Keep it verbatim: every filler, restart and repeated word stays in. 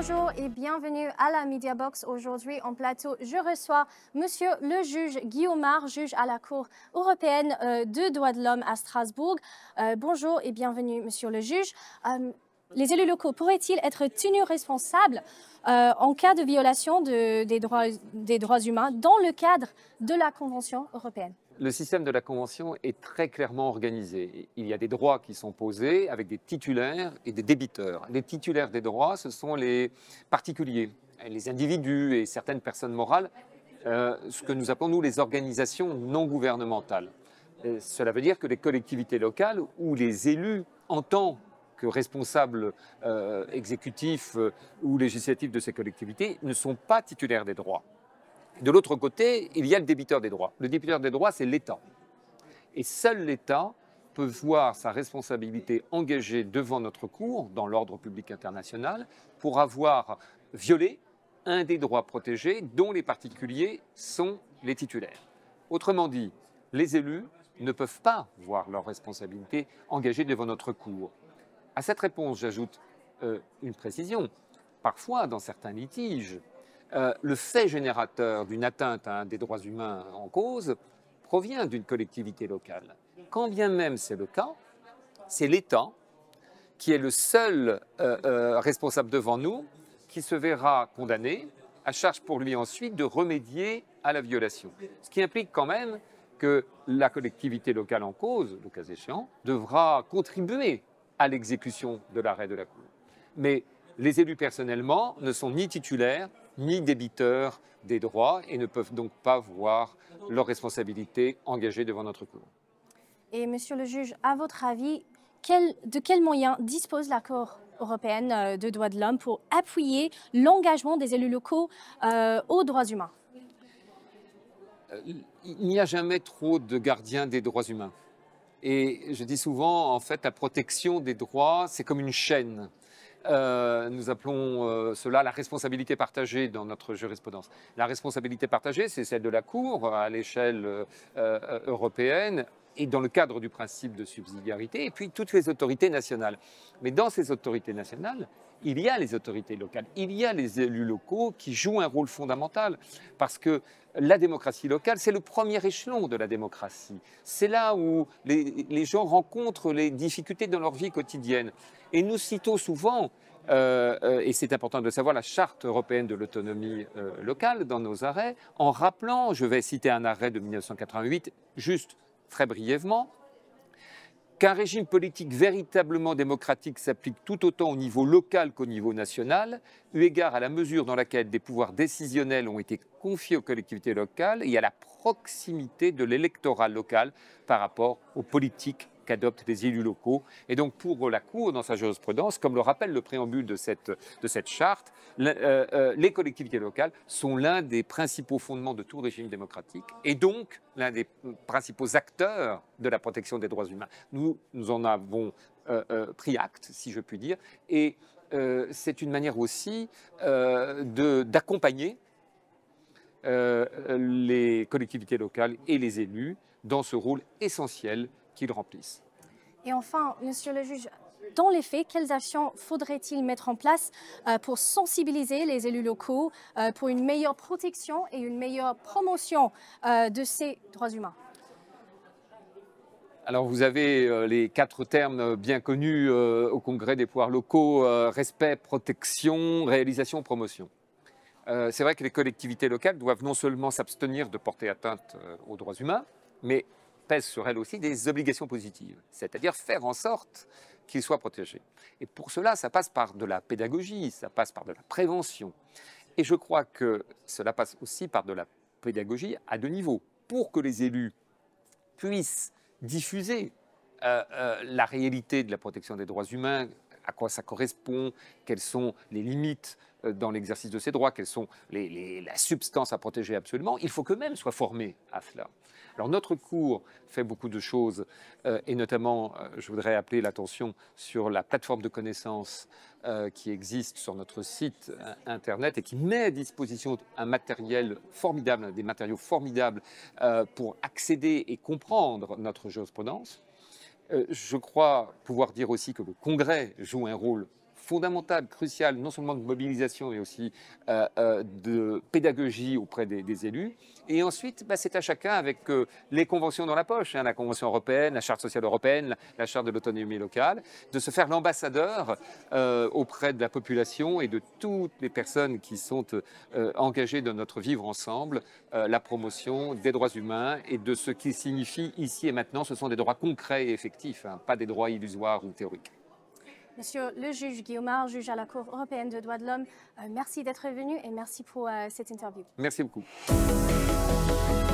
Bonjour et bienvenue à la Media Box. Aujourd'hui en plateau, je reçois Monsieur le juge Guillaumard, juge à la Cour européenne euh, des droits de l'homme à Strasbourg. Euh, bonjour et bienvenue Monsieur le juge. Euh, les élus locaux pourraient-ils être tenus responsables euh, en cas de violation de, des, droits, des droits humains dans le cadre de la Convention européenne? Le système de la Convention est très clairement organisé. Il y a des droits qui sont posés avec des titulaires et des débiteurs. Les titulaires des droits, ce sont les particuliers, les individus et certaines personnes morales, euh, ce que nous appelons, nous, les organisations non gouvernementales. Et cela veut dire que les collectivités locales ou les élus, en tant que responsables euh, exécutifs euh, ou législatifs de ces collectivités, ne sont pas titulaires des droits. De l'autre côté, il y a le débiteur des droits. Le débiteur des droits, c'est l'État. Et seul l'État peut voir sa responsabilité engagée devant notre Cour, dans l'ordre public international, pour avoir violé un des droits protégés dont les particuliers sont les titulaires. Autrement dit, les élus ne peuvent pas voir leur responsabilité engagée devant notre Cour. À cette réponse, j'ajoute euh, une précision. Parfois, dans certains litiges, Euh, le fait générateur d'une atteinte à un des droits humains en cause provient d'une collectivité locale. Quand bien même c'est le cas, c'est l'État qui est le seul euh, euh, responsable devant nous qui se verra condamné, à charge pour lui ensuite de remédier à la violation. Ce qui implique quand même que la collectivité locale en cause, le cas échéant, devra contribuer à l'exécution de l'arrêt de la Cour. Mais les élus personnellement ne sont ni titulaires ni débiteurs des droits et ne peuvent donc pas voir leur responsabilité engagée devant notre Cour. Et Monsieur le juge, à votre avis, quel, de quels moyens dispose la Cour européenne des droits de l'homme pour appuyer l'engagement des élus locaux euh, aux droits humains? Il n'y a jamais trop de gardiens des droits humains. Et je dis souvent, en fait, la protection des droits, c'est comme une chaîne. Euh, nous appelons euh, cela la responsabilité partagée dans notre jurisprudence. La responsabilité partagée, c'est celle de la Cour à l'échelle euh, euh, européenne et dans le cadre du principe de subsidiarité, et puis toutes les autorités nationales. Mais dans ces autorités nationales, il y a les autorités locales, il y a les élus locaux qui jouent un rôle fondamental, parce que la démocratie locale, c'est le premier échelon de la démocratie. C'est là où les, les gens rencontrent les difficultés dans leur vie quotidienne. Et nous citons souvent, euh, euh, et c'est important de savoir, la Charte européenne de l'autonomie euh, locale dans nos arrêts, en rappelant, je vais citer un arrêt de mille neuf cent quatre-vingt-huit, juste très brièvement, qu'un régime politique véritablement démocratique s'applique tout autant au niveau local qu'au niveau national, eu égard à la mesure dans laquelle des pouvoirs décisionnels ont été confiés aux collectivités locales et à la proximité de l'électorat local par rapport aux politiques qu'adoptent les élus locaux. Et donc pour la Cour, dans sa jurisprudence, comme le rappelle le préambule de cette, de cette charte, euh, euh, les collectivités locales sont l'un des principaux fondements de tout régime démocratique et donc l'un des principaux acteurs de la protection des droits humains. Nous, nous en avons euh, euh, pris acte, si je puis dire, et euh, c'est une manière aussi euh, d'accompagner euh, les collectivités locales et les élus dans ce rôle essentiel qu'ils remplissent. Et enfin, Monsieur le juge, dans les faits, quelles actions faudrait-il mettre en place euh, pour sensibiliser les élus locaux euh, pour une meilleure protection et une meilleure promotion euh, de ces droits humains? Alors vous avez euh, les quatre termes bien connus euh, au Congrès des pouvoirs locaux, euh, respect, protection, réalisation, promotion. Euh, c'est vrai que les collectivités locales doivent non seulement s'abstenir de porter atteinte euh, aux droits humains, mais pèsent sur elles aussi des obligations positives, c'est-à-dire faire en sorte qu'ils soient protégés. Et pour cela, ça passe par de la pédagogie, ça passe par de la prévention. Et je crois que cela passe aussi par de la pédagogie à deux niveaux, pour que les élus puissent diffuser euh, euh, la réalité de la protection des droits humains, à quoi ça correspond, quelles sont les limites dans l'exercice de ces droits, quelles sont les, les, la substance à protéger absolument. Il faut qu'eux-mêmes soient formés à cela. Alors notre cours fait beaucoup de choses euh, et notamment, euh, je voudrais appeler l'attention sur la plateforme de connaissances euh, qui existe sur notre site euh, internet et qui met à disposition un matériel formidable, des matériaux formidables euh, pour accéder et comprendre notre jurisprudence. Euh, je crois pouvoir dire aussi que le Congrès joue un rôle fondamentale, cruciale, non seulement de mobilisation, mais aussi euh, euh, de pédagogie auprès des, des élus. Et ensuite, bah, c'est à chacun, avec euh, les conventions dans la poche, hein, la Convention européenne, la Charte sociale européenne, la, la Charte de l'autonomie locale, de se faire l'ambassadeur euh, auprès de la population et de toutes les personnes qui sont euh, engagées dans notre vivre ensemble, euh, la promotion des droits humains et de ce qui signifie ici et maintenant, ce sont des droits concrets et effectifs, hein, pas des droits illusoires ou théoriques. Monsieur le juge Guillaumard, juge à la Cour européenne des droits de l'homme, euh, merci d'être venu et merci pour euh, cette interview. Merci beaucoup.